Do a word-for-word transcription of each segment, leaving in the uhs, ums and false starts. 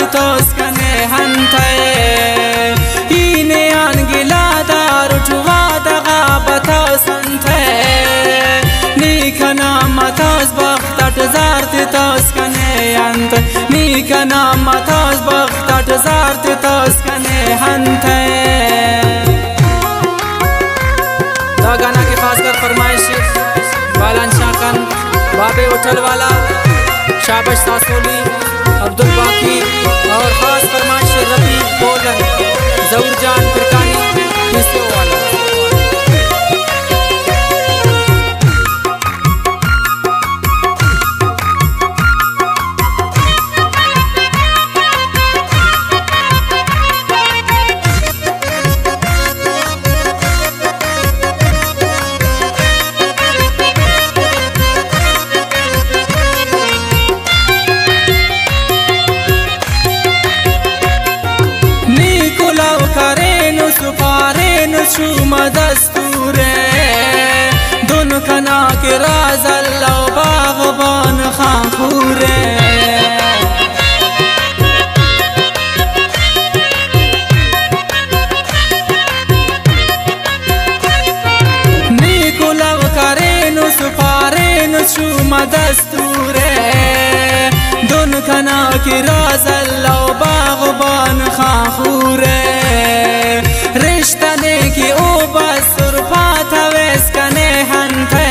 tos kane hante ine angila darutuwa daga batas ante nikana matas bakhtat zarti tos kane hante nikana matas bakhtat zarti tos kane hante। दा गाना की खासकर फरमाइश बालन शाखन बाबे hotel वाला शाबाश सासोली अब्दुल बाकी और खास फरमाइश रबी बोलन जऊर जान फिरकानी हिस्से वाला। शुमा दस्तूरे दोनों खना के राज अल्लाह बागबान खाखूरे निकुलव करे नु सुपारे नु शुमा दस्तूरे दोनों खना के राज अल्लाह बागबान खाखूरे रिश्ता की ओ बसुर पाता वेस्कने हंते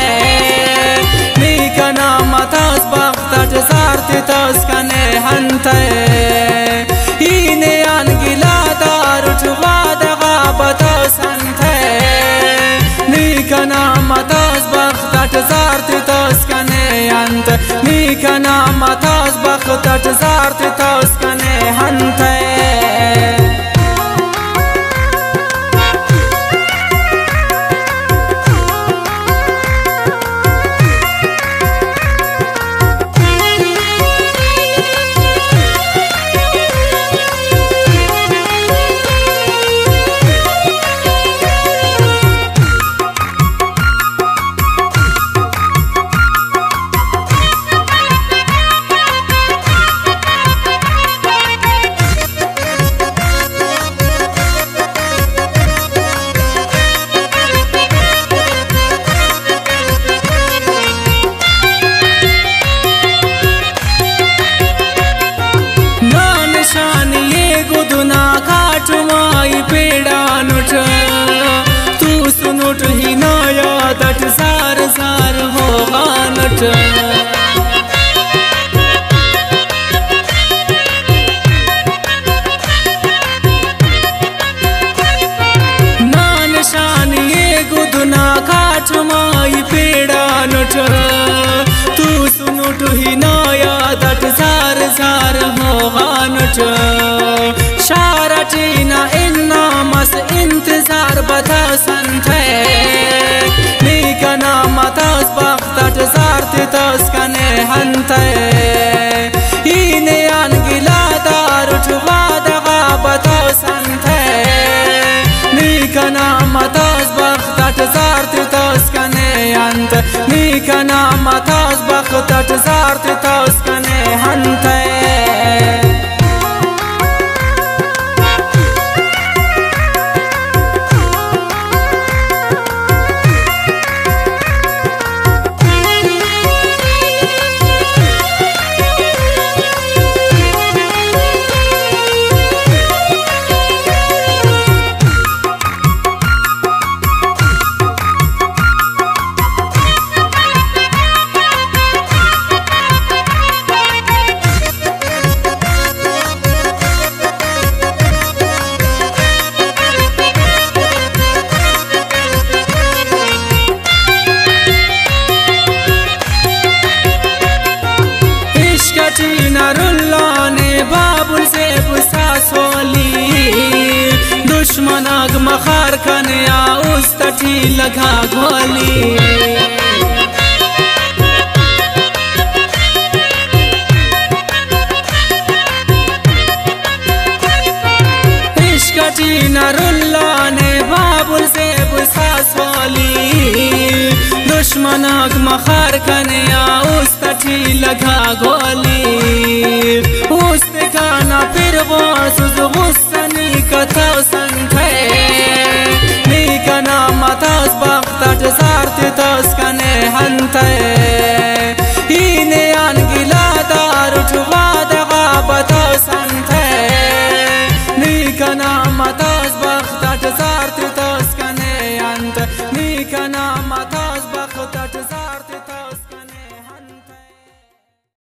निकना मातास बख्तात जारती तस्कने हंते इने अनगिला दारुटुवा दगा बतास हंते निकना मातास बख्तात जारती तस्कने हंते निकना मातास बख्तात जारती तस्कने हंते। तू सुनुट ही नया दट सार सार हो गानट नान शान ये गुदना काट माई पेड़ा नट तू सुनुट ही नया दट सार सार हो गानट शारटीना इन्ना मस इंतजार बता संते निकना मातास बख्तात जारती तस्कने हंते इने अनगिला दारुटुवा दगा बता संते निकना मातास बख्तात जारती तस्कने हंते निकना मातास बख्तात जारती तस्कने हंते। दुश्मनाग मखार कन्या उस तटी लगा गोली इश्कटी नरुल्ला ने बाबुल से बुसास वाली दुश्मनाग मखार कन्या उस तटी लगा गोली उस गाना फिर संते इने अनगिला दार उठवा दगा बता संते निकना मतस बख्त जार